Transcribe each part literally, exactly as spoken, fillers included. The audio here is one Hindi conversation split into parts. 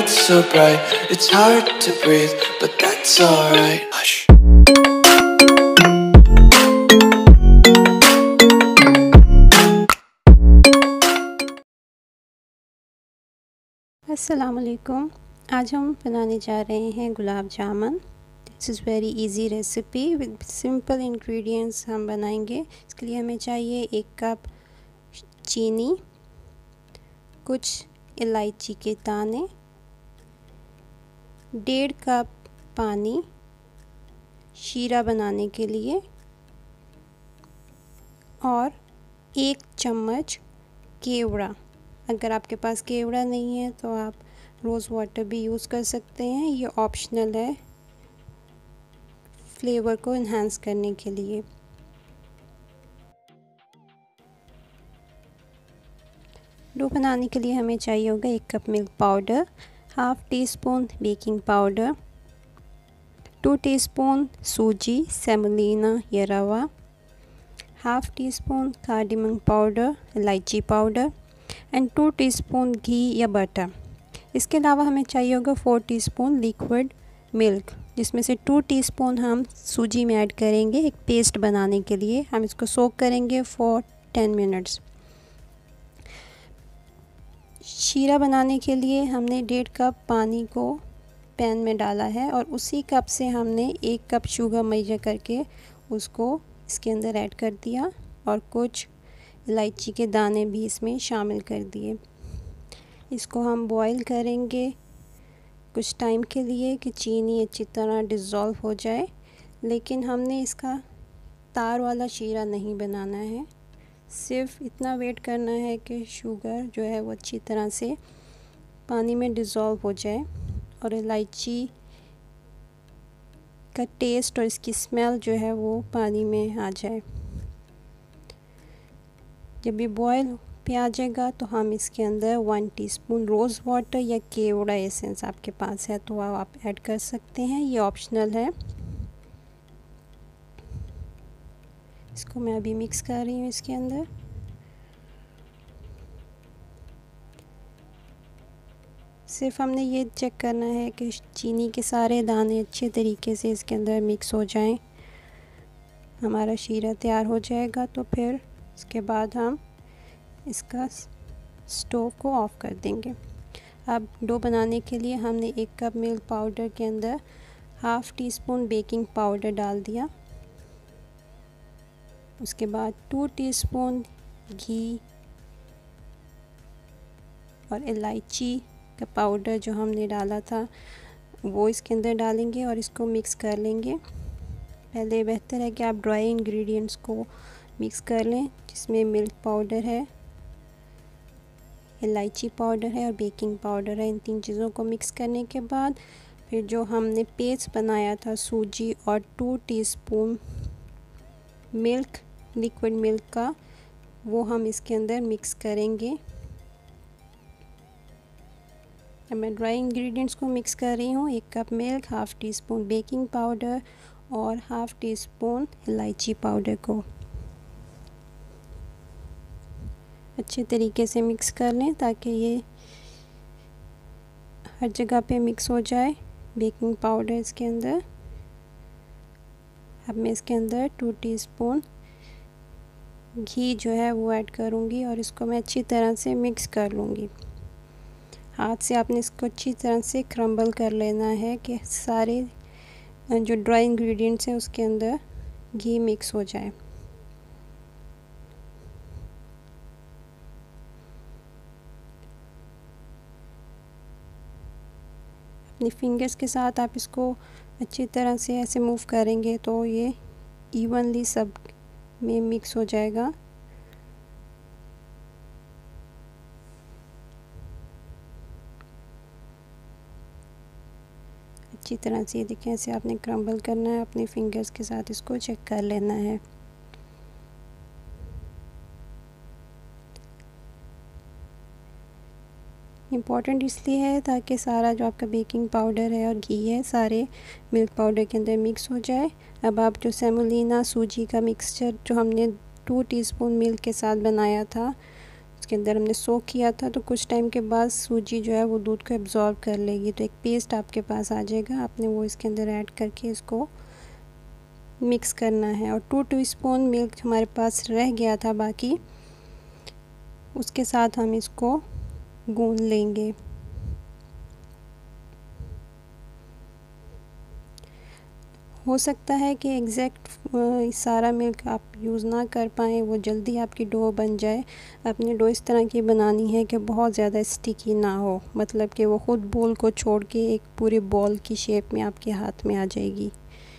lights so bright, it's hard to breathe, but that's alright. Hush. अस्सलामुअलैकुम। आज हम बनाने जा रहे हैं gulab jamun. This is very easy recipe with simple ingredients हम बनाएंगे। इसके लिए हमें चाहिए एक कप चीनी, कुछ इलायची के दाने, डेढ़ कप पानी शीरा बनाने के लिए और एक चम्मच केवड़ा। अगर आपके पास केवड़ा नहीं है तो आप रोज़ वाटर भी यूज़ कर सकते हैं, ये ऑप्शनल है फ्लेवर को इन्हांस करने के लिए। डो बनाने के लिए हमें चाहिए होगा एक cup milk powder, half teaspoon baking powder, two teaspoon सूजी सेमोलिना या रवा, half teaspoon cardamom powder इलायची पाउडर एंड टू टीस्पून घी या बटर। इसके अलावा हमें चाहिए होगा फोर टीस्पून लिक्विड मिल्क, जिसमें से टू टीस्पून हम सूजी में ऐड करेंगे एक पेस्ट बनाने के लिए। हम इसको सोक करेंगे फॉर टेन मिनट्स। शीरा बनाने के लिए हमने डेढ़ कप पानी को पैन में डाला है और उसी कप से हमने एक कप शुगर मेजर करके उसको इसके अंदर ऐड कर दिया और कुछ इलायची के दाने भी इसमें शामिल कर दिए। इसको हम बॉईल करेंगे कुछ टाइम के लिए कि चीनी अच्छी तरह डिज़ोल्व हो जाए, लेकिन हमने इसका तार वाला शीरा नहीं बनाना है। सिर्फ इतना वेट करना है कि शुगर जो है वो अच्छी तरह से पानी में डिज़ोल्व हो जाए और इलायची का टेस्ट और इसकी स्मेल जो है वो पानी में आ जाए। जब ये बॉयल पे आ जाएगा तो हम इसके अंदर वन टीस्पून रोज़ वाटर या केवड़ा एसेंस आपके पास है तो आप ऐड कर सकते हैं, ये ऑप्शनल है। इसको मैं अभी मिक्स कर रही हूँ इसके अंदर। सिर्फ हमने ये चेक करना है कि चीनी के सारे दाने अच्छे तरीके से इसके अंदर मिक्स हो जाएं। हमारा शीरा तैयार हो जाएगा तो फिर इसके बाद हम इसका स्टोव को ऑफ़ कर देंगे। अब डो बनाने के लिए हमने एक कप मिल्क पाउडर के अंदर half teaspoon baking powder डाल दिया। उसके बाद टू टीस्पून घी और इलायची का पाउडर जो हमने डाला था वो इसके अंदर डालेंगे और इसको मिक्स कर लेंगे। पहले बेहतर है कि आप ड्राई इंग्रेडिएंट्स को मिक्स कर लें, जिसमें मिल्क पाउडर है, इलायची पाउडर है और बेकिंग पाउडर है। इन तीन चीज़ों को मिक्स करने के बाद फिर जो हमने पेस्ट बनाया था सूजी और two teaspoon milk liquid milk का, वो हम इसके अंदर मिक्स करेंगे। अब मैं ड्राई इंग्रेडिएंट्स को मिक्स कर रही हूँ। एक cup milk, half teaspoon baking powder और हाफ़ टी स्पून इलायची पाउडर को अच्छे तरीके से मिक्स कर लें ताकि ये हर जगह पे मिक्स हो जाए बेकिंग पाउडर इसके अंदर। अब मैं इसके अंदर टू टीस्पून घी जो है वो ऐड करूँगी और इसको मैं अच्छी तरह से मिक्स कर लूँगी। हाथ से आपने इसको अच्छी तरह से क्रम्बल कर लेना है कि सारे जो ड्राई इंग्रेडिएंट्स हैं उसके अंदर घी मिक्स हो जाए। अपनी फिंगर्स के साथ आप इसको अच्छी तरह से ऐसे मूव करेंगे तो ये इवनली सब में मिक्स हो जाएगा। अच्छी तरह से ये देखें, ऐसे आपने क्रम्बल करना है, अपने फिंगर्स के साथ इसको चेक कर लेना है। इम्पॉर्टेंट इसलिए है ताकि सारा जो आपका बेकिंग पाउडर है और घी है सारे मिल्क पाउडर के अंदर मिक्स हो जाए। अब आप जो सेमोलिना सूजी का मिक्सचर जो हमने टू टीस्पून मिल्क के साथ बनाया था इसके अंदर हमने सोक किया था, तो कुछ टाइम के बाद सूजी जो है वो दूध को एब्ज़ॉर्ब कर लेगी। तो एक पेस्ट आपके पास आ जाएगा, आपने वो इसके अंदर ऐड करके इसको मिक्स करना है। और टू टीस्पून मिल्क हमारे पास रह गया था बाकी, उसके साथ हम इसको गूंद लेंगे। हो सकता है कि एग्जैक्ट सारा मिल्क आप यूज़ ना कर पाएँ, वो जल्दी आपकी डो बन जाए। अपनी डो इस तरह की बनानी है कि बहुत ज़्यादा स्टिकी ना हो, मतलब कि वो ख़ुद बोल को छोड़ के एक पूरे बॉल की शेप में आपके हाथ में आ जाएगी।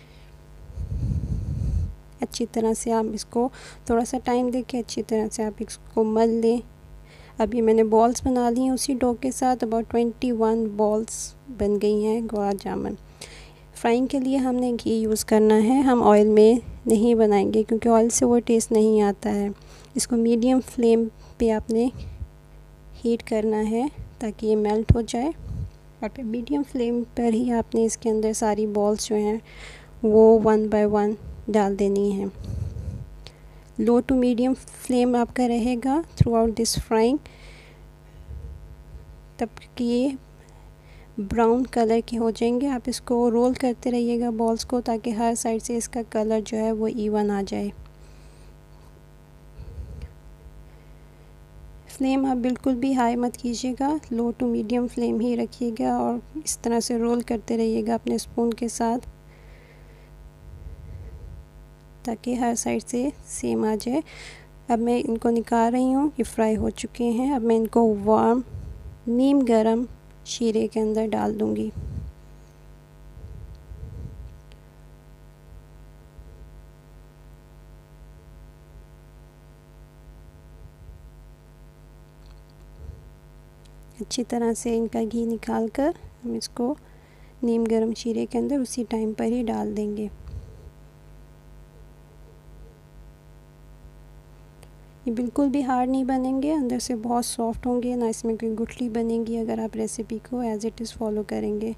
अच्छी तरह से आप इसको थोड़ा सा टाइम देके अच्छी तरह से आप इसको मल लें। अभी मैंने बॉल्स बना ली हैं उसी डो के साथ, अबाउट ट्वेंटी वन बॉल्स बन गई हैं गुलाब जामुन। फ्राइंग के लिए हमने घी यूज़ करना है, हम ऑयल में नहीं बनाएंगे क्योंकि ऑयल से वो टेस्ट नहीं आता है। इसको मीडियम फ्लेम पे आपने हीट करना है ताकि ये मेल्ट हो जाए, और फिर मीडियम फ्लेम पर ही आपने इसके अंदर सारी बॉल्स जो हैं वो वन बाय वन डाल देनी है। लो टू मीडियम फ्लेम आपका रहेगा थ्रू आउट दिस फ्राइंग, तब कि ये ब्राउन कलर के हो जाएंगे। आप इसको रोल करते रहिएगा बॉल्स को, ताकि हर साइड से इसका कलर जो है वो इवन आ जाए। फ्लेम आप बिल्कुल भी हाई मत कीजिएगा, लो टू मीडियम फ्लेम ही रखिएगा और इस तरह से रोल करते रहिएगा अपने स्पून के साथ, ताकि हर साइड से सेम आ जाए। अब मैं इनको निकाल रही हूँ, ये फ्राई हो चुके हैं। अब मैं इनको वार्म नीम गरम शीरे के अंदर डाल दूँगी। अच्छी तरह से इनका घी निकाल कर हम इसको नीम गरम शीरे के अंदर उसी टाइम पर ही डाल देंगे। ये बिल्कुल भी हार्ड नहीं बनेंगे, अंदर से बहुत सॉफ्ट होंगे, ना इसमें कोई गुठली बनेगी अगर आप रेसिपी को एज इट इज़ फॉलो करेंगे।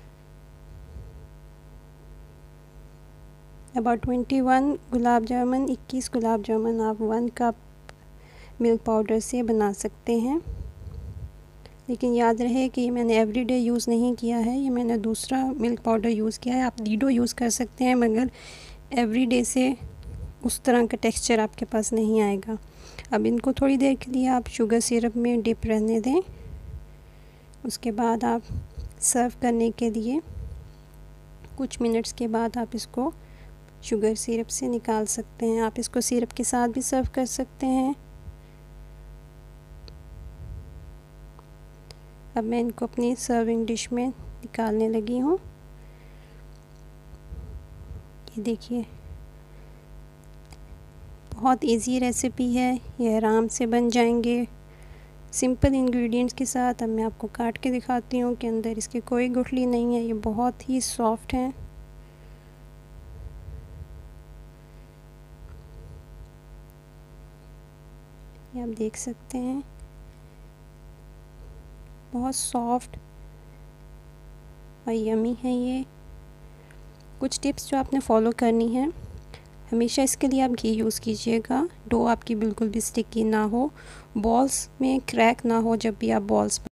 About twenty one gulab jamun, इक्कीस गुलाब जामुन आप वन कप मिल्क पाउडर से बना सकते हैं। लेकिन याद रहे कि ये मैंने एवरीडे यूज़ नहीं किया है, ये मैंने दूसरा मिल्क पाउडर यूज़ किया है। आप नीडो यूज़ कर सकते हैं, मगर एवरीडे से उस तरह का टेक्सचर आपके पास नहीं आएगा। अब इनको थोड़ी देर के लिए आप शुगर सिरप में डिप रहने दें, उसके बाद आप सर्व करने के लिए कुछ मिनट्स के बाद आप इसको शुगर सिरप से निकाल सकते हैं। आप इसको सिरप के साथ भी सर्व कर सकते हैं। अब मैं इनको अपनी सर्विंग डिश में निकालने लगी हूँ। ये देखिए, बहुत इजी रेसिपी है, ये आराम से बन जाएंगे सिंपल इंग्रेडिएंट्स के साथ। अब मैं आपको काट के दिखाती हूँ कि अंदर इसके कोई गुठली नहीं है, ये बहुत ही सॉफ्ट हैं। ये आप देख सकते हैं, बहुत सॉफ्ट और यमी है ये। कुछ टिप्स जो आपने फॉलो करनी है, हमेशा इसके लिए आप घी यूज़ कीजिएगा, डो आपकी बिल्कुल भी स्टिकी ना हो, बॉल्स में क्रैक ना हो जब भी आप बॉल्स